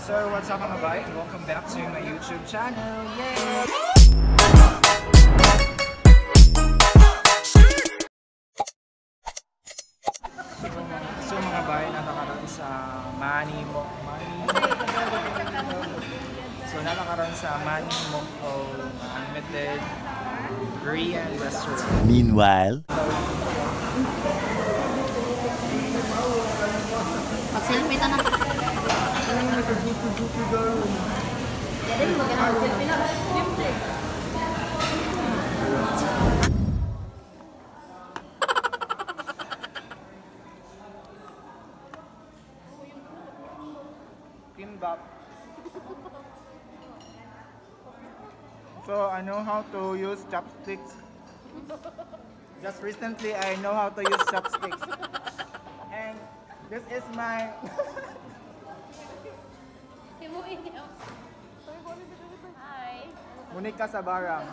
So what's up mga bay? Welcome back to my YouTube channel. Yay! So mga bay, natakaroon sa Mani Mok-O. So natakaroon sa Mani Mok-O Unlimited Korean restaurant. Meanwhile, mag-selfie ta na. Bibimbap. So I know how to use chopsticks. Just recently I know how to use chopsticks. And this is my Hi. Munika sa barang.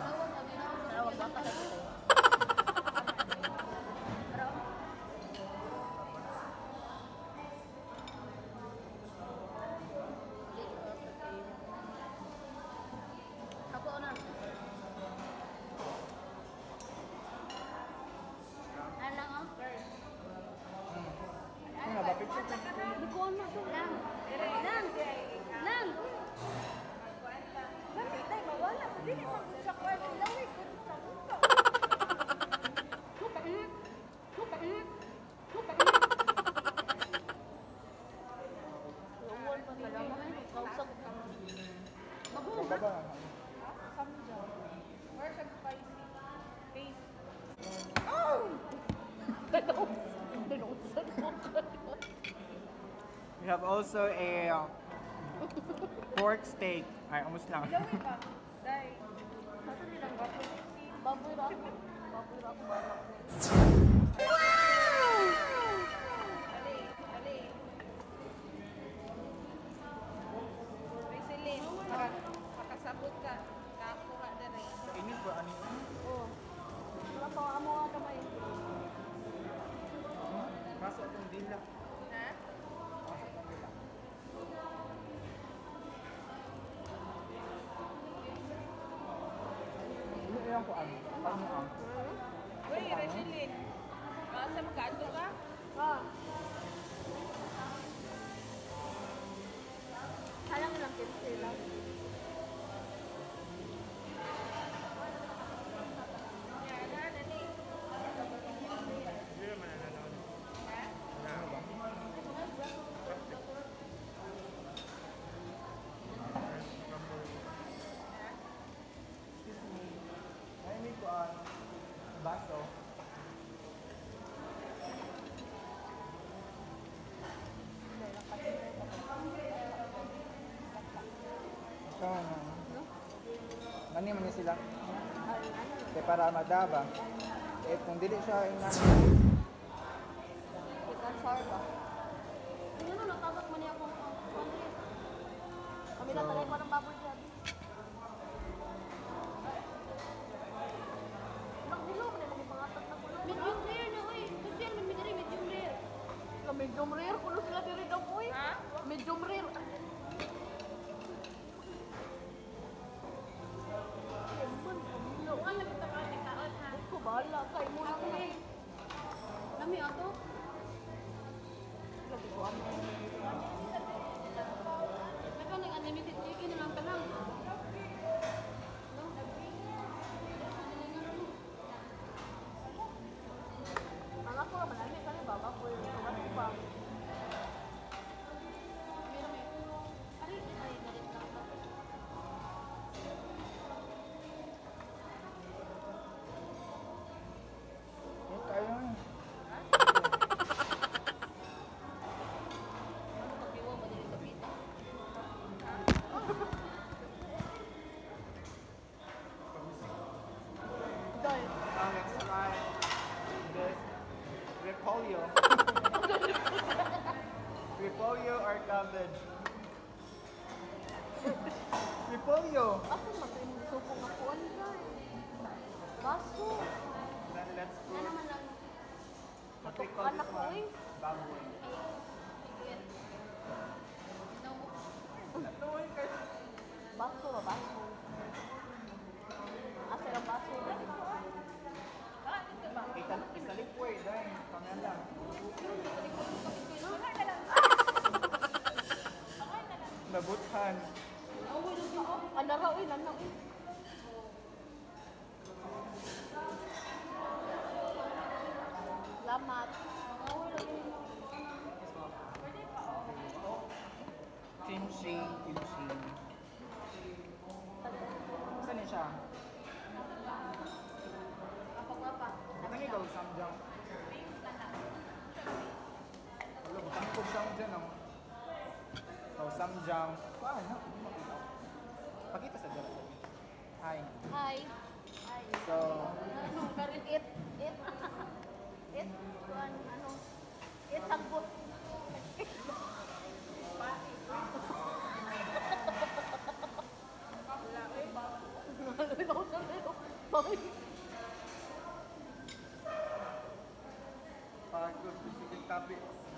We have also a pork steak. Ay, almost lang. Makasabot ka. Kakuha na rin. Ini po ano yun? Oo. Wala pa amo nga kamay. Kaso itong dila. Ha? Ano yung po ano? Ano ang? Uy, Resilin. Sa magkano ka? Alam mo lang sila. May po ang baso. Ito ano? Mani man sila. Kaya para madaba. Eh kung dili siya yung Ikasar ba? Ano natawag mo niya akong pangit? Kami lang talay pa ng baboy dyan. Naghilo mo na mga pangatag na kulo. Medium rare na oy. Social man midiri medium rare. Medium rare kulo sila diri daw oy. Ha? Medium rare. Bala kay mo na ko. Nami ato. Lagi ko ang. Pero nang unlimited chicken na lang kanang. Ang ako malami kani baba ko yung tuwan ko pa. Ari ay galit lang. let's try this repolyo. Repolyo or cabbage? Repolyo. Ako matay mo gusto kong ako baso. Then let's Ano put naman lang. what we call this one, baboy. Buthan. Ano raw eh, lanaw eh. Salamat. Kimchi. Saan niya siya? Apa? Butang ikaw, samjang. Wala, butang ikaw samjang. Oh, samjang. Paano? Pakita sa dala. Hi. Hi. So, Ano, karin it. Ano? It sagbot. pagod, bisigil tabi.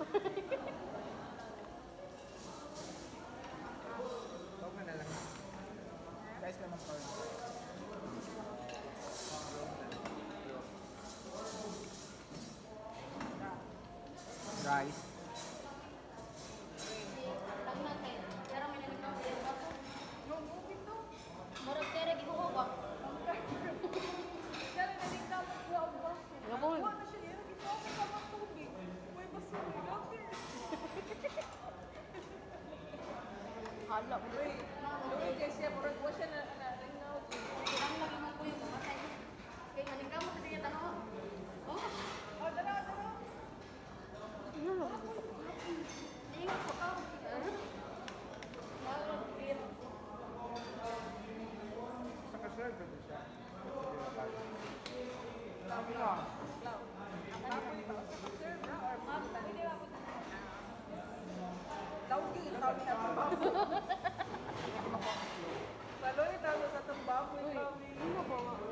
Tawag na lang. Guys, naman corn. Rice. Murag tere giguho ba? Kaya naligtapos ko ang baso. Gabon. Wala na siya, yung ginawa ko sa mga tubig. May baso, grabe. Hala. Uy, kasi siya, murag ko siya na ringaw. Ang lagi mo ko yung mamatay. Kaya nga ningka mo sa tingin tanong. Oh. Oh, dala. Ano lang? Ingat ko ka. Sa kaserve ba siya? Sabi nga. Tawag yung tawag sa tambako. Laloy, tawag sa tambako. Ano ba nga?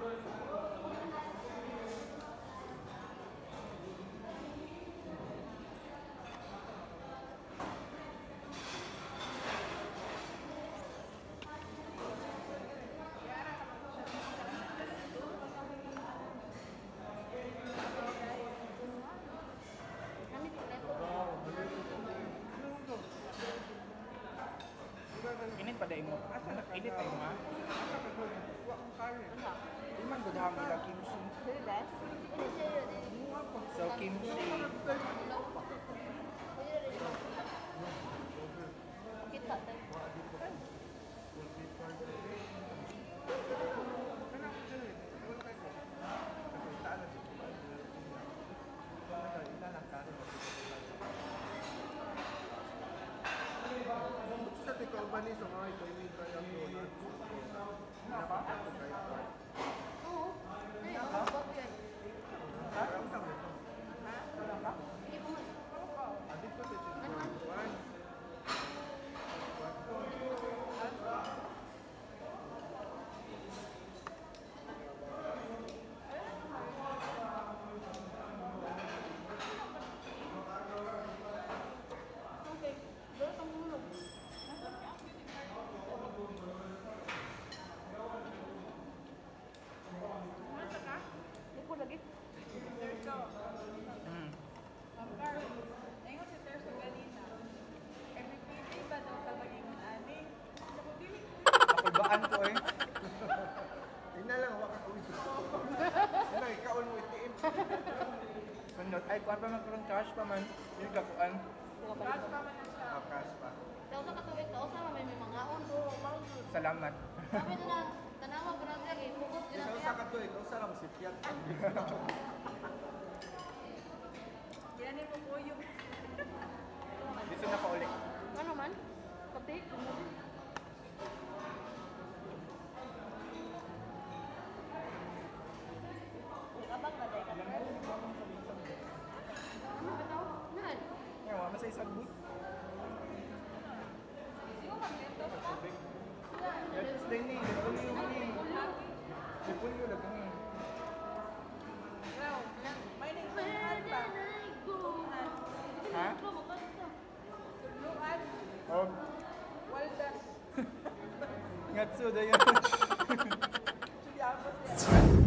Init pa dahil mo. Init tayo nga. Di man gudhang nila kimchi. So kimchi. Kita tayo. Sa tikal ba ni sa mga ito, hindi kaya ko na Oo. Ay, ako bakit? parang tama ito. Hindi ko man. Adit ko sa Ano man? Juan. Okay. Dito ang mulog. Hindi ko lagi. Terso. Mm. Karon, ngayon si Terso ganina. Every Friday ba daw sa mag-ingon ani? Sa pagdili. Nakulbaan ko eh. Ina lang, waka ko ito. Ina, ikaon mo itiin. Sundot. Ay, kuhan pa man kurang cash pa man. Yung kakuan. Bago pa man na siya. Akas pa. Daw sa katuwid ka, usa may mga on. Salamat. Sabi na lang, tanawa ko lang lagi, bukod din Isa ang usa ka to, ikaw sa lang si Piat. Yan mo po yung Dito na pa ulit. Ano man? Kape? Abang na dahil ka. Ano ba daw? Nan? Ngayon, wala sa isang boot. Let's play ni. Repulyo mo ni. Repulyo lang kami. Wow. May nang Where suluan did pa. I go? Ha? Suluan. Oh, Waldas. ngatsu da yun. Sige, ako siya.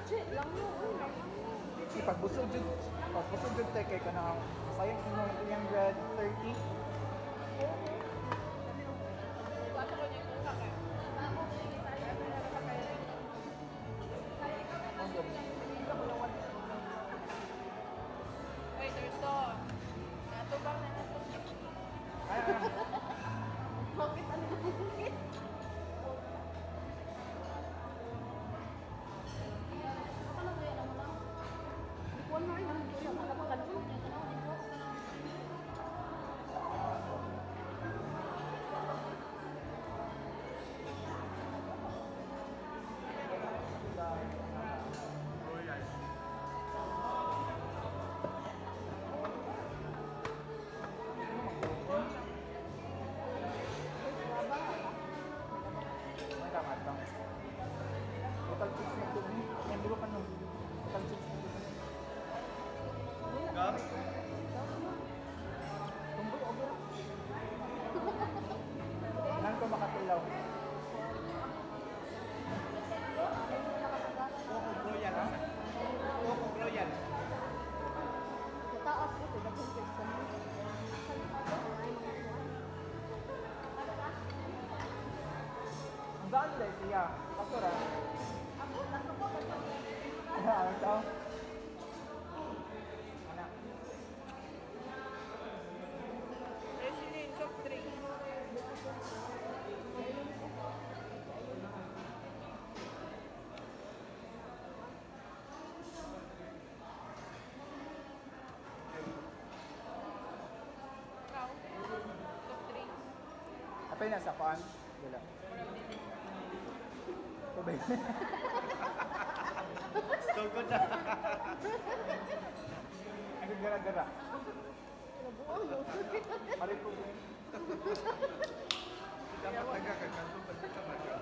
Legit lang yun. Uy, lang yun. Pagbusog jud tay kay kanang sayang mo yung bread 30. Kaso ko niya yung utak eh. Uy, Terso. Natubang na natubang. Ay. Bakit ano yung bukit? Ako na kaya naman lang. Ikuan mo rin naman ko yung magkapagkalun. Tama lang. Total chips na ito. Membro ka nung total chips na ito. Gam? Tumboy, over. Nan ko makatilaw. Coco Royal. Coco Royal. Sa taas ito, nag-context ka mo. Ang daan nila siya. Kasura. Ang tao. Anak. There's yun yung soft drink. Ikaw? Soft drinks. Apay na sa kuan. Wala. Tubig. Sugod na. Ang gara-gara. Nabuang mo. Pare po. Dapat nagkakakanto pa sa kamay.